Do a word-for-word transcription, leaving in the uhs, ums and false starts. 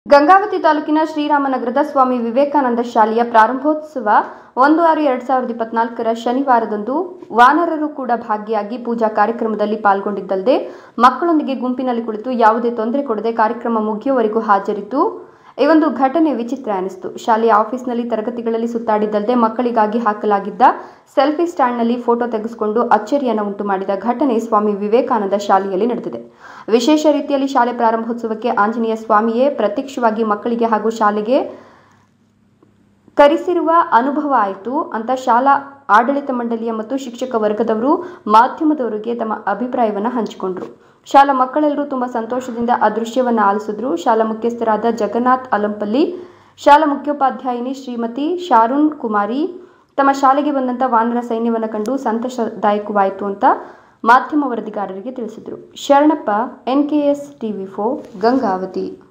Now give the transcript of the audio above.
ಗಂಗಾವತಿ ತಾಲೂಕಿನ ಶ್ರೀರಾಮನಗರದ ಸ್ವಾಮಿ ವಿವೇಕಾನಂದ ಶಾಲೆಯ ಪ್ರಾರಂಭೋತ್ಸವ ಒಂದು ಆರು ಎರಡು ಸಾವಿರದ ಇಪ್ಪತ್ನಾಲ್ಕರ ಶನಿವಾರದಂದು ವಾನರರು ಕೂಡ ಭಾಗಿಯಾಗಿ ಪೂಜಾ ಕಾರ್ಯಕ್ರಮದಲ್ಲಿ ಪಾಲ್ಗೊಂಡಿದ್ದಲ್ಲದೆ ಮಕ್ಕಳೊಂದಿಗೆ ಗುಂಪಿನಲ್ಲಿ ಕುಳಿತು ಯಾವುದೇ ತೊಂದರೆ ಕೊಡದೆ ಕಾರ್ಯಕ್ರಮ ಮುಗಿಯುವವರೆಗೂ ಹಾಜರಿದ್ದು ಈ ಒಂದು ಘಟನೆ ವಿಚಿತ್ರ ಅನಿಸಿತು. ಶಾಲೆಯ ಆಫೀಸ್ನಲ್ಲಿ ತರಗತಿಗಳಲ್ಲಿ ಸುತ್ತಾಡಿದ್ದಲ್ಲದೆ ಮಕ್ಕಳಿಗಾಗಿ ಹಾಕಲಾಗಿದ್ದ ಸೆಲ್ಫಿ ಸ್ಟ್ಯಾಂಡ್ನಲ್ಲಿ ಫೋಟೋ ತೆಗೆಸಿಕೊಂಡು ಅಚ್ಚರಿಯನ್ನು ಉಂಟು ಮಾಡಿದ ಘಟನೆ ಸ್ವಾಮಿ ವಿವೇಕಾನಂದ ಶಾಲೆಯಲ್ಲಿ ನಡೆದಿದೆ. ವಿಶೇಷ ರೀತಿಯಲ್ಲಿ ಶಾಲೆ ಪ್ರಾರಂಭೋತ್ಸವಕ್ಕೆ ಆಂಜನೇಯ ಸ್ವಾಮಿಯೇ ಪ್ರತ್ಯಕ್ಷವಾಗಿ ಮಕ್ಕಳಿಗೆ ಹಾಗೂ ಶಾಲೆಗೆ ಕರೆಸಿರುವ ಅನುಭವ ಆಯಿತು ಅಂತ ಶಾಲಾ ಆಡಳಿತ ಮಂಡಳಿಯ ಮತ್ತು ಶಿಕ್ಷಕ ವರ್ಗದವರು ಮಾಧ್ಯಮದವರಿಗೆ ತಮ್ಮ ಅಭಿಪ್ರಾಯವನ್ನು ಹಂಚಿಕೊಂಡರು. ಶಾಲಾ ಮಕ್ಕಳೆಲ್ಲರೂ ತುಂಬ ಸಂತೋಷದಿಂದ ಆ ದೃಶ್ಯವನ್ನು ಆಲಿಸಿದ್ರು. ಶಾಲಾ ಮುಖ್ಯಸ್ಥರಾದ ಜಗನ್ನಾಥ್ ಅಲಂಪಲ್ಲಿ, ಶಾಲಾ ಮುಖ್ಯೋಪಾಧ್ಯಾಯಿನಿ ಶ್ರೀಮತಿ ಶಾರುಣ್ ಕುಮಾರಿ ತಮ್ಮ ಶಾಲೆಗೆ ಬಂದಂಥ ವಾನರ ಸೈನ್ಯವನ್ನು ಕಂಡು ಸಂತೋಷದಾಯಕವಾಯಿತು ಅಂತ ಮಾಧ್ಯಮ ವರದಿಗಾರರಿಗೆ ತಿಳಿಸಿದರು. Sharanappa, N K S TV four, Gangavathi.